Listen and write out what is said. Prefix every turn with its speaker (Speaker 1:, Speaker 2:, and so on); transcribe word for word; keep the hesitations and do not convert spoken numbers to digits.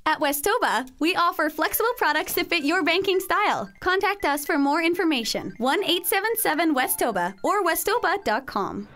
Speaker 1: At Westoba, we offer flexible products to fit your banking style. Contact us for more information. one eight seven seven Westoba or westoba dot com.